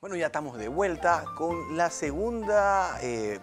Bueno, ya estamos de vuelta con la segunda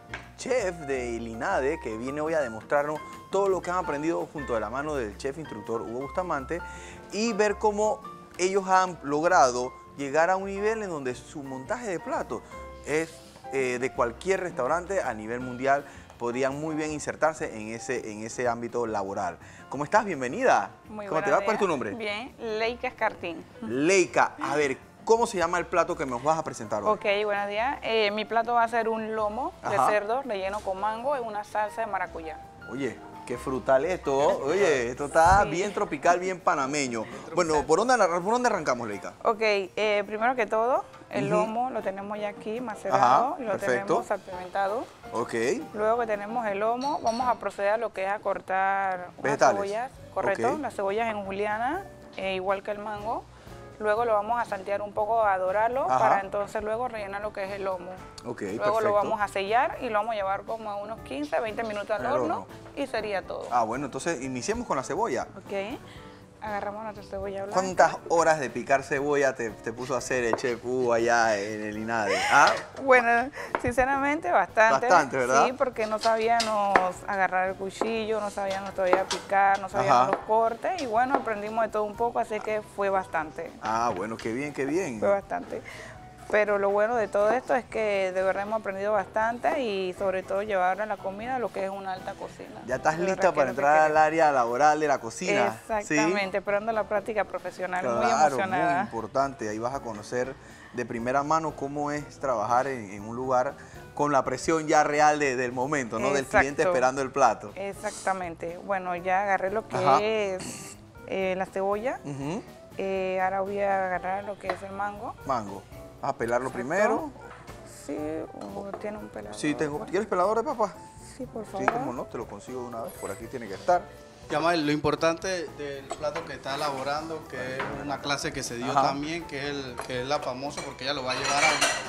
chef de El INADE, que viene hoy a demostrarnos todo lo que han aprendido junto de la mano del chef instructor Hugo Bustamante y ver cómo ellos han logrado llegar a un nivel en donde su montaje de platos es de cualquier restaurante a nivel mundial. Podrían muy bien insertarse en ese ámbito laboral. ¿Cómo estás? Bienvenida. Muy ¿Cómo te va? ¿Cuál es tu nombre? Bien, Leica Escartín. Leica, a ver, ¿cómo se llama el plato que nos vas a presentar hoy? Ok, buenos días. Mi plato va a ser un lomo de Ajá. cerdo relleno con mango y una salsa de maracuyá. Oye, qué frutal esto. Oye, esto está Sí. bien tropical, bien panameño. Bueno, ¿por dónde arrancamos, Leica? Ok, primero que todo, el lomo lo tenemos ya aquí macerado, Ajá, lo perfecto. tenemos salpimentado. Ok. Luego que tenemos el lomo, vamos a proceder a lo que es a cortar unas Vegetales. cebollas, correcto, Ok. las cebollas en juliana, igual que el mango. Luego lo vamos a saltear un poco, a dorarlo, Ajá. para entonces luego rellenar lo que es el lomo. Ok, Luego perfecto. lo vamos a sellar y lo vamos a llevar como a unos 15, 20 minutos al Al horno horno. y sería todo. Ah, bueno, entonces iniciemos con la cebolla. Ok, agarramos nuestra cebolla blanca. ¿Cuántas horas de picar cebolla te puso a hacer el chef Hugo allá en el INADE? ¿Ah? Bueno, sinceramente bastante. Bastante, ¿verdad? Sí, porque no sabíamos agarrar el cuchillo, no sabíamos todavía picar, no sabíamos Ajá. los cortes y bueno, aprendimos de todo un poco, así que fue bastante. Ah, bueno, qué bien, qué bien. Fue bastante. Pero lo bueno de todo esto es que de verdad hemos aprendido bastante y sobre todo llevar a la comida a lo que es una alta cocina. ¿Ya estás De verdad lista que para es lo que entrar al queremos. área laboral de la cocina? Exactamente, esperando la práctica profesional, muy Claro, emocionada. muy importante. Ahí vas a conocer de primera mano cómo es trabajar en un lugar con la presión ya real del momento, ¿no? Del cliente Exacto. esperando el plato. Exactamente. Bueno, ya agarré lo que Ajá. es la cebolla. Ujú. Ahora voy a agarrar lo que es el mango. Mango. Vas a pelarlo Exacto. primero. Sí, o tiene un pelador. Sí, tengo. ¿Quieres pelador de papa? Sí, por favor. Sí, como no, te lo consigo de una vez. Por aquí tiene que estar. Yamal, lo importante del plato que está elaborando, que es una clase que se dio Ajá. también, que es la famosa, porque ella lo va a llevar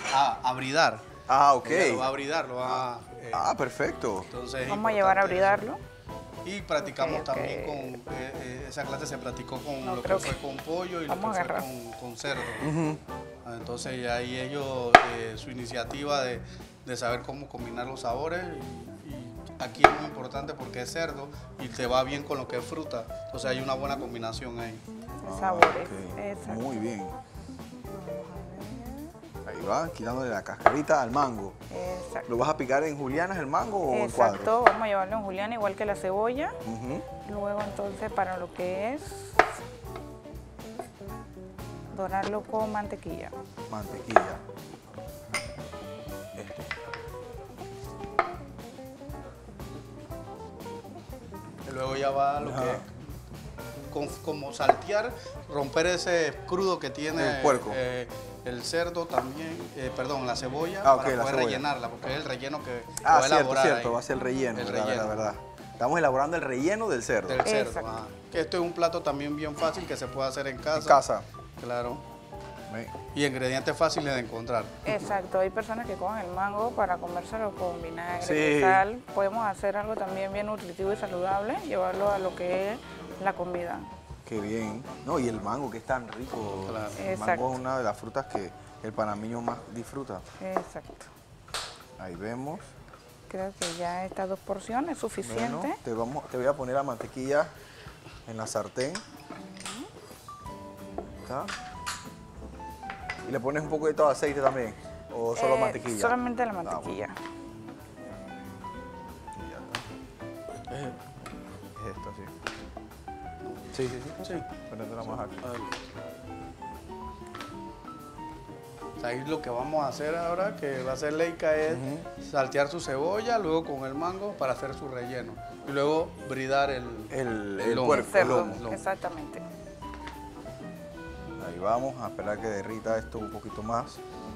a bridar. Ah, ok. Ella lo va a bridar, lo va a... Ah, perfecto. entonces es Vamos a llevar a importante bridarlo. eso. Y practicamos Ok, ok. también con, esa clase se practicó con No, lo que creo fue que- con pollo y lo que Vamos a fue agarrar. con cerdo. Ujú. Entonces ahí ellos, su iniciativa de saber cómo combinar los sabores y aquí es muy importante porque es cerdo y te va bien con lo que es fruta. Entonces hay una buena combinación ahí. De sabores. Ok. Exacto. Muy bien. Ahí va, quitándole la cascarita al mango. Exacto. ¿Lo vas a picar en julianas el mango o en cuadros? Exacto, vamos a llevarlo en juliana igual que la cebolla. Ujú. Luego entonces para lo que es dorarlo con mantequilla. Mantequilla. Esto. Y luego ya va lo Ajá. que es como saltear, romper ese crudo que tiene El puerco. el cerdo también, perdón, la cebolla, Ah, ok, para la poder cebolla. rellenarla, porque es el relleno que lo Ah, va a cierto, elaborar cierto. ahí. Va a ser el relleno, El verdad, relleno. verdad. Estamos elaborando el relleno del cerdo. Del cerdo. Exacto. Ajá. Que esto es un plato también bien fácil que se puede hacer en casa. En casa. Claro. Ven. Y ingredientes fáciles de encontrar. Exacto, hay personas que cogen el mango para comérselo con vinagre, Sí. y sal. Podemos hacer algo también bien nutritivo y saludable, llevarlo a lo que es la comida. Qué bien. No, y el mango que es tan rico. Claro. El Exacto. mango es una de las frutas que el panameño más disfruta. Exacto. Ahí vemos. Creo que ya estas 2 porciones es suficiente. Bueno, te voy a poner la mantequilla en la sartén. ¿Está? Y le pones un poquito de aceite también. ¿O solo mantequilla? Solamente la Ah, bueno. mantequilla. Y ya está. Es esto, sí. Sí, sí, sí. Sí. Ponéndola más aquí. Ahí lo que vamos a hacer ahora, que va a hacer Leica, es saltear su cebolla, luego con el mango para hacer su relleno. Y luego bridar el lomo. puerco, El cerdo, lomo. exactamente. Ahí vamos a esperar que derrita esto un poquito más.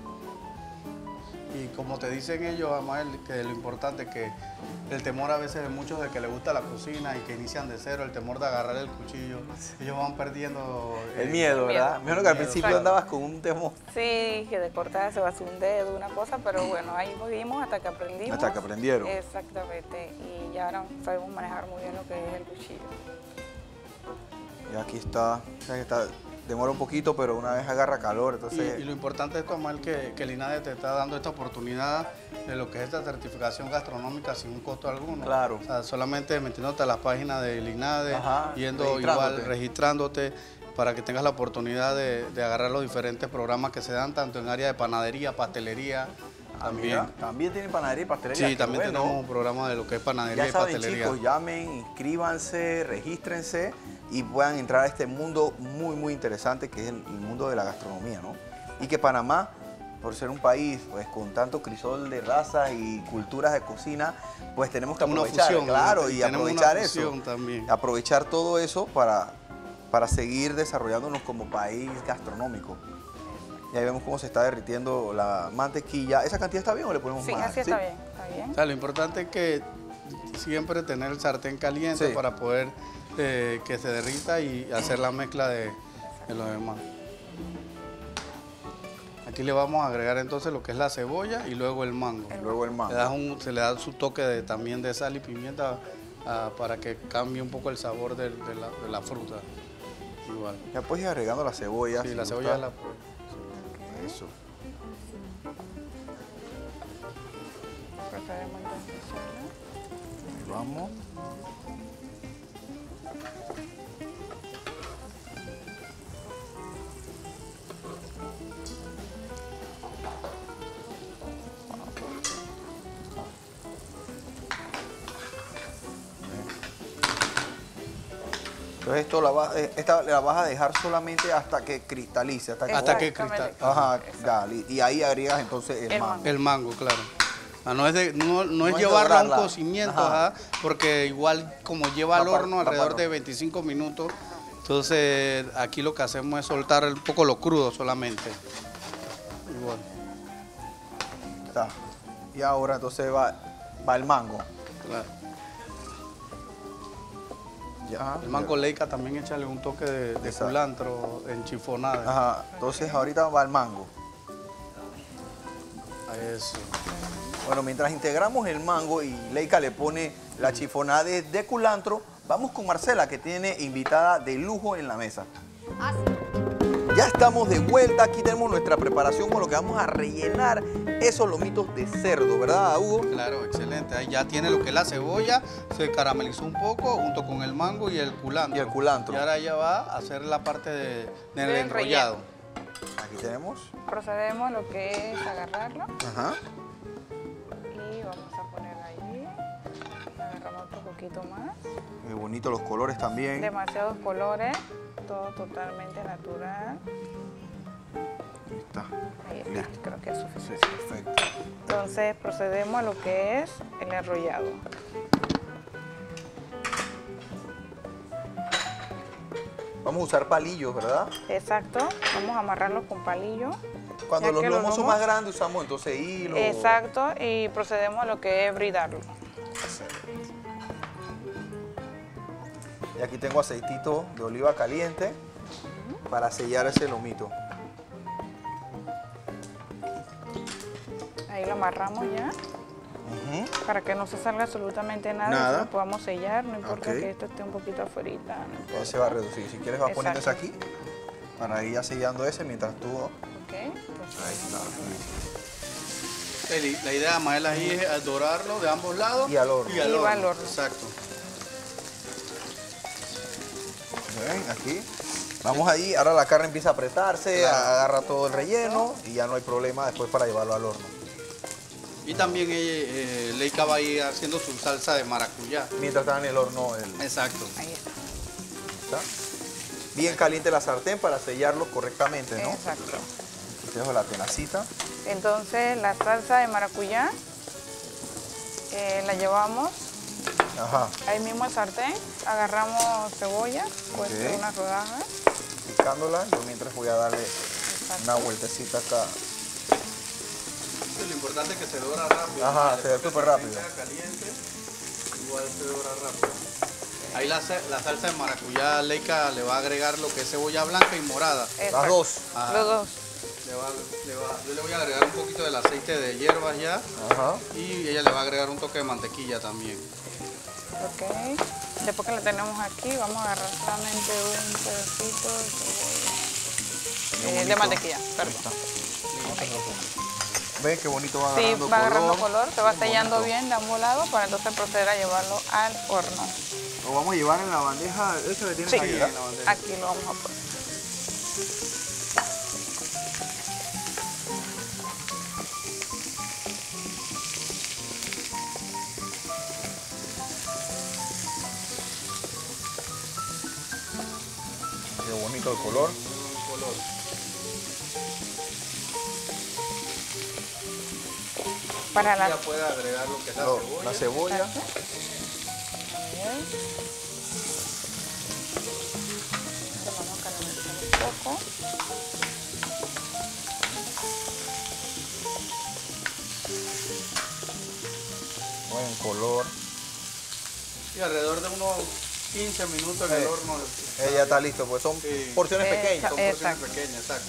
Y como te dicen ellos, además, que lo importante es que el temor a veces de muchos de que les gusta la cocina y que inician de cero, el temor de agarrar el cuchillo, ellos van perdiendo... El miedo, ¿verdad? Me imagino que al principio Exacto. andabas con un temor. Sí, que de cortar se va a hacer un dedo, una cosa, pero bueno, ahí seguimos hasta que aprendimos. Hasta que aprendieron. Exactamente, y ya ahora sabemos manejar muy bien lo que es el cuchillo. Y aquí está, ya que está demora un poquito, pero una vez agarra calor, entonces... Y lo importante es, Tomás, que el INADE te está dando esta oportunidad de lo que es esta certificación gastronómica sin un costo alguno. Claro. O sea, solamente metiéndote a las páginas del INADE, Ajá, yendo igual, registrándote, para que tengas la oportunidad de agarrar los diferentes programas que se dan, tanto en área de panadería, pastelería, también. Mira, también tienen panadería y pastelería. Sí, también bueno. tenemos un programa de lo que es panadería Ya y saben, pastelería. chicos, llamen, inscríbanse, regístrense y puedan entrar a este mundo muy, muy interesante que es el mundo de la gastronomía, ¿no? Y que Panamá, por ser un país pues con tanto crisol de razas y culturas de cocina, pues tenemos que aprovechar, fusión, claro, y tenemos aprovechar una eso. fusión también. Aprovechar todo eso para seguir desarrollándonos como país gastronómico. Y ahí vemos cómo se está derritiendo la mantequilla. ¿Esa cantidad está bien o le ponemos Sí, más? así está bien, está bien. O sea, lo importante es que siempre tener el sartén caliente Sí. para poder que se derrita y hacer la mezcla de los demás. Aquí le vamos a agregar entonces lo que es la cebolla y luego el mango. Luego el mango. Se le da su toque también de sal y pimienta para que cambie un poco el sabor de la fruta. Igual. Ya puedes ir agregando la cebolla. Sí, si la gusta. cebolla la... Eso. Procedemos entonces a echarla. Ahí vamos. Entonces esta la vas a dejar solamente hasta que cristalice, Hasta que Exactamente. cristal. Ajá, dale. Y ahí agregas entonces el El mango. mango. El mango, claro. No es, no es es llevarlo a un dorarla. cocimiento, Ajá. ajá, porque igual como lleva al Va horno para- alrededor va de 25 minutos, entonces aquí lo que hacemos es soltar un poco lo crudo solamente. Igual. Está. Y ahora entonces va el mango. Claro. Ya. El mango leica también échale un toque de Exacto. culantro en chifonada. Ajá. Entonces ahorita va el mango. Eso. Bueno, mientras integramos el mango y Leica le pone la chifonada de culantro, vamos con Marcela, que tiene invitada de lujo en la mesa. Ya estamos de vuelta, aquí tenemos nuestra preparación con lo que vamos a rellenar esos lomitos de cerdo, ¿verdad, Hugo? Claro, excelente. Ahí ya tiene lo que es la cebolla, se caramelizó un poco junto con el mango y el culantro. Y el culantro. Y ahora ya va a hacer la parte del Del enrollado. Aquí tenemos. Procedemos a lo que es agarrarlo Ajá. y vamos a poner ahí. Agarramos otro poquito más. Qué bonito los colores también. Demasiados colores, todo totalmente natural. Ahí está. Ahí está, Listo. creo que es Sí, suficiente. perfecto. Entonces procedemos a lo que es el enrollado. Vamos a usar palillos, ¿verdad? Exacto, vamos a amarrarlos con palillo. Cuando Ya los que lomos son más grandes usamos entonces hilo. Exacto, y procedemos a lo que es bridarlo. Y aquí tengo aceitito de oliva caliente para sellar ese lomito. Ahí lo amarramos ya, Ujú. para que no se salga absolutamente nada, Nada. y lo podamos sellar, no importa Ok. que esto esté un poquito afuera, no importa. Ya se va a reducir. Si quieres vas poniendo ese Exacto. aquí para ir ya sellando ese mientras tú... Ok, Ahí está. La idea, Mael, ahí es dorarlo de ambos lados. Y al horno. Y va al horno. Exacto. Ven, aquí. Vamos ahí, ahora la carne empieza a apretarse, Claro. agarra todo el relleno y ya no hay problema después para llevarlo al horno. Y también Leica va a ir haciendo su salsa de maracuyá. Mientras está en el horno, Exacto. ahí está. ¿está? Bien caliente la sartén para sellarlo correctamente, ¿no? Exacto. Aquí dejo la tenacita. Entonces la salsa de maracuyá la llevamos Ajá. ahí mismo al sartén, agarramos cebolla, pues Ok. unas rodajas. Picándola, yo mientras voy a darle Exacto. una vueltecita acá. Lo importante es que se dora rápido. Ajá, se ve Después que súper el sartén rápido. queda caliente, igual se dora rápido. Ahí la salsa de maracuyá, Leica le va a agregar lo que es cebolla blanca y morada. Las Exacto. dos. Ajá. Los dos. Yo le voy a agregar un poquito del aceite de hierbas ya Ajá. y ella le va a agregar un toque de mantequilla también. Ok. Después que la tenemos aquí, vamos a agarrar solamente un pedacito de cebolla. de mantequilla, perdón. ¿Ves qué bonito va Sí, agarrando va agarrando color? color, se va Qué sellando bonito. bien de ambos lados para entonces proceder a llevarlo al horno. Lo vamos a llevar en la bandeja, esa que tienes Sí, ahí, ¿verdad? en la bandeja. aquí lo vamos a poner. Qué bonito el color. Para la... Ya puede agregar lo que es la No, cebolla. la cebolla. Vamos a caramelizar un poco. Buen color. Y alrededor de unos 15 minutos en el horno. Ya está listo, pues son Sí. porciones Exacto. pequeñas. Son porciones Exacto. pequeñas, exacto.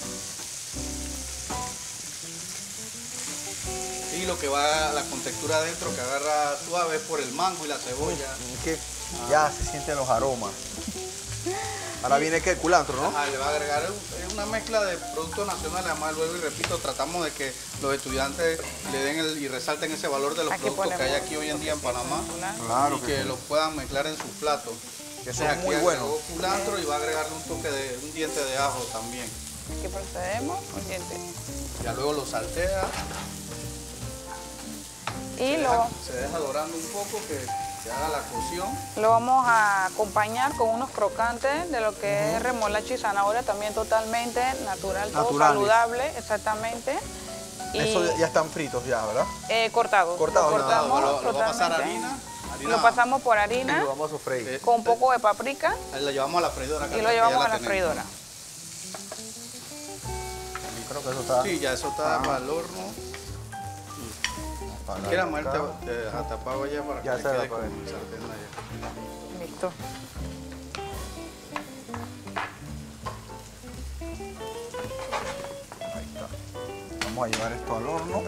Y lo que va, la contextura adentro que agarra suave es por el mango y la cebolla. Que ya se sienten los aromas. Ahora viene que el culantro, ¿no? Ajá, le va a agregar es una mezcla de productos nacionales. Además, luego y repito, tratamos de que los estudiantes le den y resalten ese valor de los Aquí productos que hay ponemos aquí hoy en día en Panamá. Claro y que que sí. los puedan mezclar en sus platos. Que O son sea, aquí muy agregó buenos. culantro y va a agregarle un toque de un diente de ajo también. Aquí procedemos, un diente. Ya luego lo saltea, Y lo, se deja dorando un poco, que se haga la cocción. lo vamos a acompañar con unos crocantes de lo que es remolacha y zanahoria, también totalmente natural, todo Naturales. saludable, exactamente. Y Eso ya están fritos ya, ¿verdad? cortados. Cortados, Lo ya. cortamos Lo va a pasar a totalmente. harina. Lo pasamos por Y harina lo vamos a sofreír. con un poco de paprika Lo llevamos a la freidora. acá y lo atrás, que ya llevamos a la tenemos. freidora. Yo creo que eso está... Sí, ya eso está para el horno. para Quiera acá. muerte tapado ya para Ya que se quede la con apagué. el sartén allá. Listo. Ahí está. Vamos a llevar esto al horno.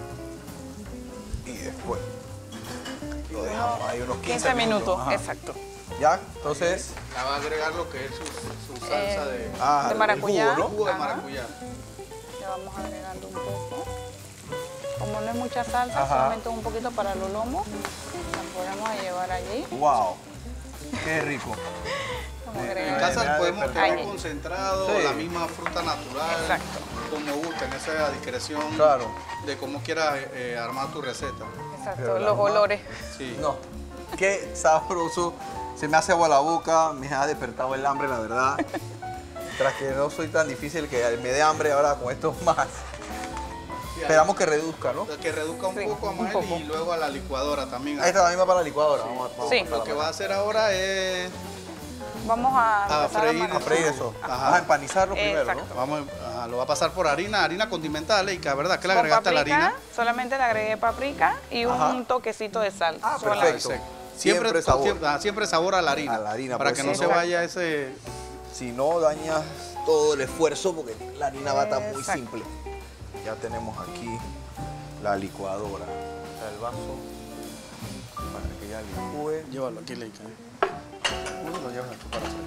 Y después lo dejamos ahí unos 15 minutos, Ajá. exacto. Ya, entonces... La va a agregar lo que es su salsa de Ah, de el maracuyá. jugo, ¿no? jugo de Ajá. maracuyá. Le vamos agregando un poco. Como no es mucha salsa, Ajá. solamente un poquito para los lomos, la podemos a llevar allí. ¡Wow! ¡Qué rico! Vamos a En agregar. casa podemos tener Ahí. concentrado, Sí. la misma fruta natural, Exacto. como gusten, esa discreción Claro. de cómo quieras armar tu receta. Exacto, Pero los la olores. Sí. No, qué sabroso. Se me hace agua la boca, me ha despertado el hambre, la verdad. Tras que no soy tan difícil que me dé hambre ahora con esto más. Esperamos que reduzca, ¿no? Que reduzca un Sí, poco a un Mael poco. y luego a la licuadora también. Ahí está la misma para la licuadora. Vamos Sí. a Lo que va a hacer ahora es Vamos a, A empezar freír. a freír eso. Ajá. Vamos a empanizarlo primero, Exacto. ¿no? vamos, lo va a pasar por harina condimental, y que verdad que le Con agregaste a la paprika, harina. solamente le agregué paprika y Ajá. un toquecito de sal. Ah, solamente. perfecto. Siempre, Siempre sabor. siempre sabor a la harina. A la harina, para pues que no sí, se ¿no? vaya ese. Si no, dañas todo el esfuerzo porque la harina va a estar muy Exacto. simple. Ya tenemos aquí la licuadora. O sea, el vaso para que ya licúe. Llévalo aquí, Leica. Lo llevas aquí para hacer.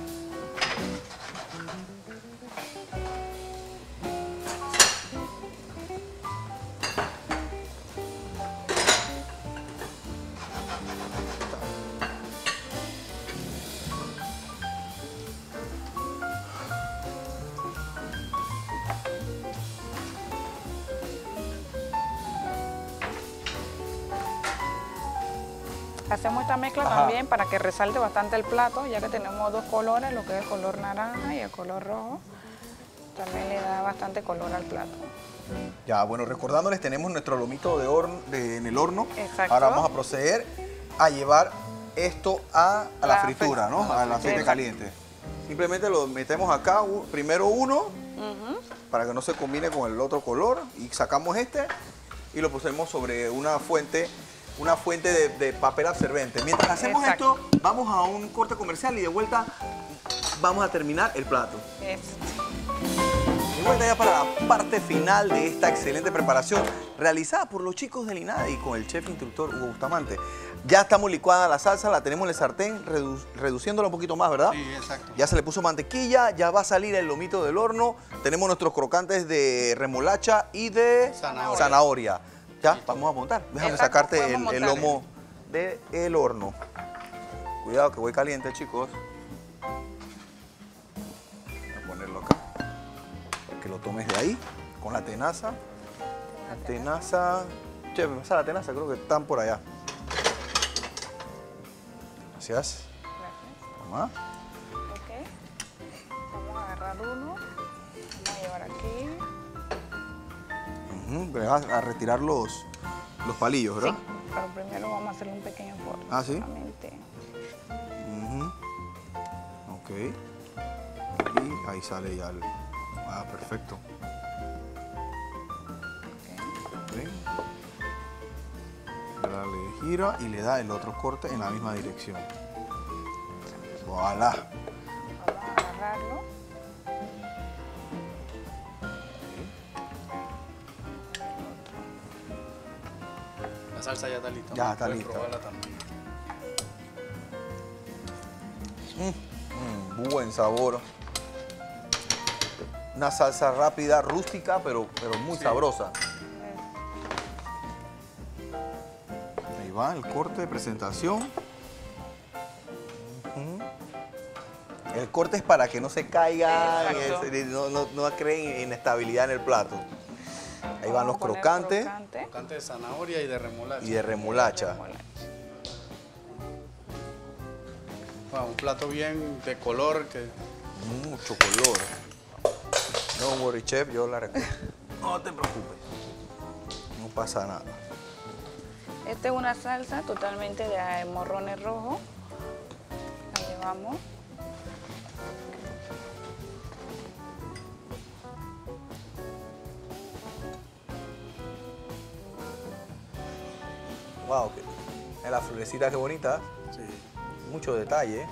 Hacemos esta mezcla Ajá. también para que resalte bastante el plato, ya que tenemos dos colores, lo que es el color naranja y el color rojo. También le da bastante color al plato. Ya, bueno, recordándoles, tenemos nuestro lomito de horno, en el horno. Exacto. Ahora vamos a proceder a llevar esto a la La fritura, ¿no? a la Al aceite fritura. caliente. Simplemente lo metemos acá, primero uno, para que no se combine con el otro color, y sacamos este y lo pusimos sobre una fuente de papel absorbente. Mientras hacemos Exacto. esto, vamos a un corte comercial y de vuelta vamos a terminar el plato. Este. Y vuelta ya para la parte final de esta excelente preparación realizada por los chicos del INADE y con el chef instructor Hugo Bustamante. Ya estamos licuada la salsa, la tenemos en el sartén, reduciéndola un poquito más, ¿verdad? Sí, exacto. Ya se le puso mantequilla, ya va a salir el lomito del horno. Tenemos nuestros crocantes de remolacha y de zanahoria. Ya, vamos a montar. Déjame sacarte el lomo del horno. Cuidado que voy caliente, chicos. Voy a ponerlo acá. Que lo tomes de ahí, con la tenaza. La tenaza. Che, me pasa la tenaza, creo que están por allá. Gracias. Toma. Ok. Vamos a agarrar uno. Vamos a llevar aquí. Le vas a retirar los palillos, ¿verdad? Sí, pero primero vamos a hacerle un pequeño corte. Ah, ¿sí? Solamente. Ok. Y ahí sale ya el... Ah, perfecto. Ok. Le gira y le da el otro corte en la misma dirección. Voilà. Vamos a agarrarlo. La salsa ya está lista. Ya está Puedes lista. probarla también. Buen sabor. Una salsa rápida, rústica, pero muy sabrosa. Ahí va el corte de presentación. El corte es para que no se caiga, no creen inestabilidad en el plato. Ahí van los crocantes. Crocante de zanahoria y de remolacha. Y de remolacha. Bueno, un plato bien de color que... Mucho color. No worry, chef, yo la recuerdo. No te preocupes. No pasa nada. Esta es una salsa totalmente de morrones rojos. La llevamos. Wow, la florecita qué bonita. Sí. Mucho detalle.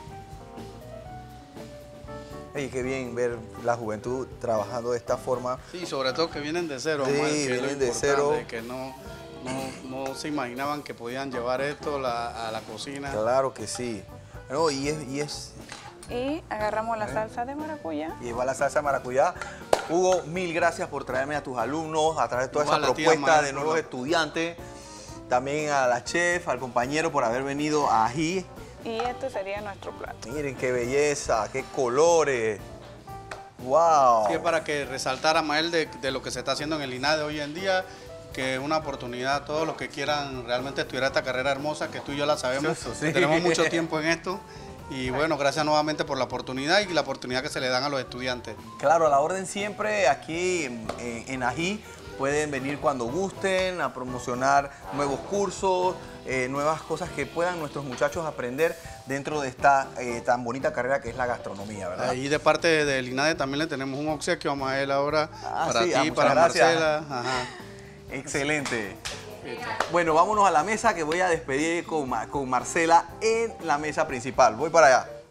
Y qué bien ver la juventud trabajando de esta forma. Sí, sobre todo que vienen de cero. Sí, Omar, que es lo vienen de importante, cero. Que no se imaginaban que podían llevar esto a la cocina. Claro que sí. No, y agarramos la salsa de maracuyá. va la salsa de maracuyá. Hugo, mil gracias por traerme a tus alumnos, a través de toda esa Igual a ti, propuesta Amael, de nuevos estudiantes. También a la chef, al compañero por haber venido a Ají. Y este sería nuestro plato. Miren qué belleza, qué colores. Wow. Sí, es para que resaltara, Amael, de lo que se está haciendo en el INADE hoy en día, que es una oportunidad a todos los que quieran realmente estudiar esta carrera hermosa, que tú y yo la sabemos, Eso sí. que tenemos mucho tiempo en esto. Y bueno, gracias nuevamente por la oportunidad y la oportunidad que se le dan a los estudiantes. Claro, a la orden siempre aquí en Ají. Pueden venir cuando gusten a promocionar nuevos cursos, nuevas cosas que puedan nuestros muchachos aprender dentro de esta tan bonita carrera que es la gastronomía, ¿verdad? Ahí de parte del INADE también le tenemos un obsequio a Amael ahora para sí, ti, muchas para gracias. Marcela. Ajá. Excelente. Bueno, vámonos a la mesa que voy a despedir con Marcela en la mesa principal. Voy para allá.